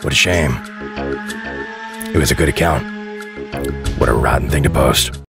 What a shame. It was a good account. What a rotten thing to post.